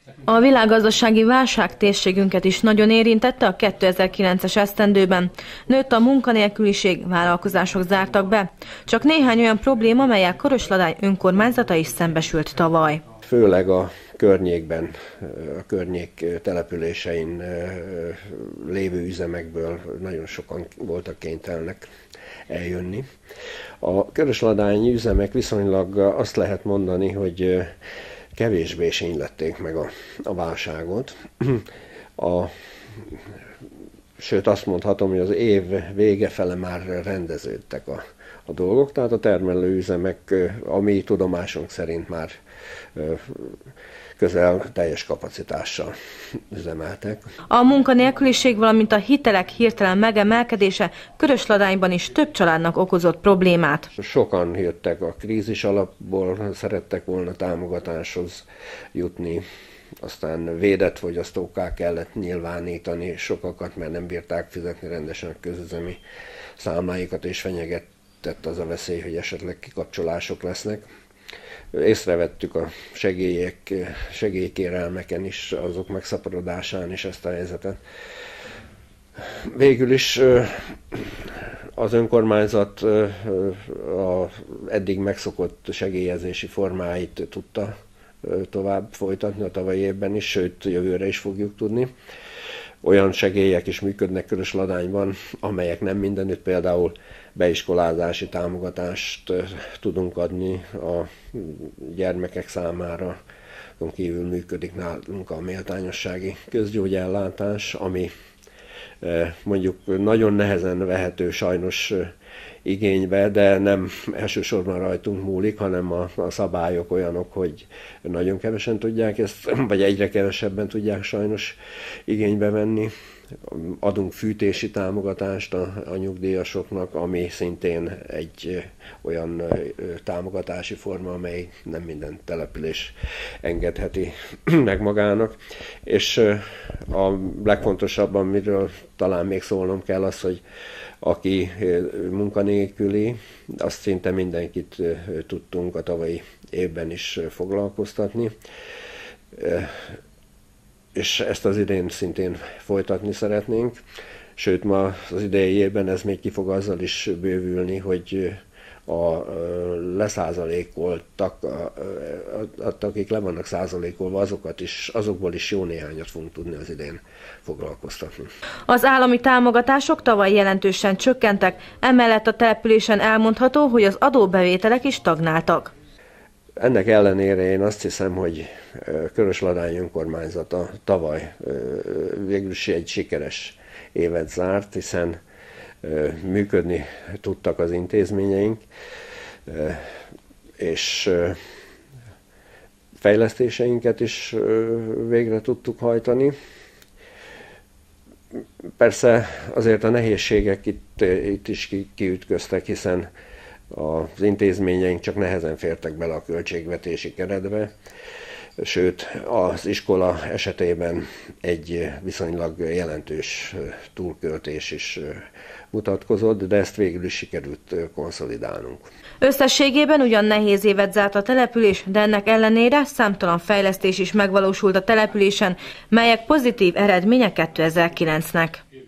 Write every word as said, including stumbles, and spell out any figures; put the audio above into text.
A világgazdasági válság térségünket is nagyon érintette a kétezer-kilences esztendőben. Nőtt a munkanélküliség, vállalkozások zártak be. Csak néhány olyan probléma, melyel Korosladány önkormányzata is szembesült tavaly. Főleg a környékben, a környék településein lévő üzemekből nagyon sokan voltak kénytelenek eljönni. A körösladányi üzemek viszonylag azt lehet mondani, hogy kevésbé sínylették meg a, a válságot. A, sőt, azt mondhatom, hogy az év vége fele már rendeződtek a, a dolgok, tehát a termelőüzemek a mi tudomásunk szerint már közel teljes kapacitással üzemeltek. A munkanélküliség, valamint a hitelek hirtelen megemelkedése Körösladányban is több családnak okozott problémát. Sokan jöttek a krízis alapból, szerettek volna támogatáshoz jutni, aztán védett fogyasztókká kellett nyilvánítani sokakat, mert nem bírták fizetni rendesen a közüzemi számláikat, és fenyegetett az a veszély, hogy esetleg kikapcsolások lesznek. Észrevettük a segélyek, segélykérelmeken is, azok megszaporodásán is ezt a helyzetet. Végül is az önkormányzat az eddig megszokott segélyezési formáit tudta tovább folytatni a tavalyi évben is, sőt jövőre is fogjuk tudni. Olyan segélyek is működnek Körösladányban, amelyek nem mindenütt, például beiskolázási támogatást tudunk adni a gyermekek számára. Kívül működik nálunk a méltányossági közgyógyellátás, ami mondjuk nagyon nehezen vehető sajnos igénybe, de nem elsősorban rajtunk múlik, hanem a, a szabályok olyanok, hogy nagyon kevesen tudják ezt, vagy egyre kevesebben tudják sajnos igénybe venni. Adunk fűtési támogatást a, a nyugdíjasoknak, ami szintén egy olyan támogatási forma, amely nem minden település engedheti meg magának. És a legfontosabb, amiről talán még szólnom kell, az, hogy aki munkanélküli, azt szinte mindenkit tudtunk a tavalyi évben is foglalkoztatni. És ezt az idén szintén folytatni szeretnénk. Sőt, ma az idei évben ez még ki fog azzal is bővülni, hogy a leszázalékoltak, akik le vannak százalékolva, azokat is, azokból is jó néhányat fogunk tudni az idén foglalkoztatni. Az állami támogatások tavaly jelentősen csökkentek, emellett a településen elmondható, hogy az adóbevételek is stagnáltak. Ennek ellenére én azt hiszem, hogy Körösladány önkormányzata tavaly végül is egy sikeres évet zárt, hiszen működni tudtak az intézményeink, és fejlesztéseinket is végre tudtuk hajtani. Persze azért a nehézségek itt, itt is kiütköztek, hiszen az intézményeink csak nehezen fértek bele a költségvetési keretbe, sőt az iskola esetében egy viszonylag jelentős túlköltés is mutatkozott, de ezt végül is sikerült konszolidálnunk. Összességében ugyan nehéz évet zárt a település, de ennek ellenére számtalan fejlesztés is megvalósult a településen, melyek pozitív eredmények kétezer-kilencnek.